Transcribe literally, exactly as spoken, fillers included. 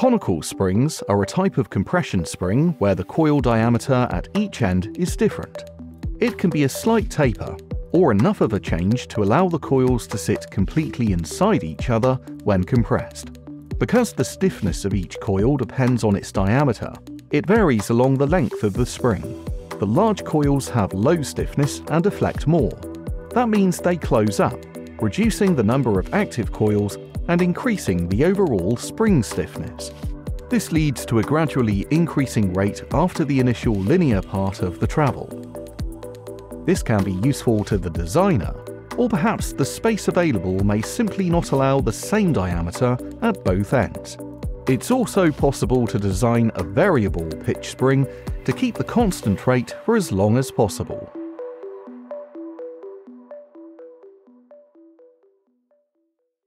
Conical springs are a type of compression spring where the coil diameter at each end is different. It can be a slight taper, or enough of a change to allow the coils to sit completely inside each other when compressed. Because the stiffness of each coil depends on its diameter, it varies along the length of the spring. The large coils have low stiffness and deflect more. That means they close up, reducing the number of active coils and increasing the overall spring stiffness. This leads to a gradually increasing rate after the initial linear part of the travel. This can be useful to the designer, or perhaps the space available may simply not allow the same diameter at both ends. It's also possible to design a variable pitch spring to keep the constant rate for as long as possible.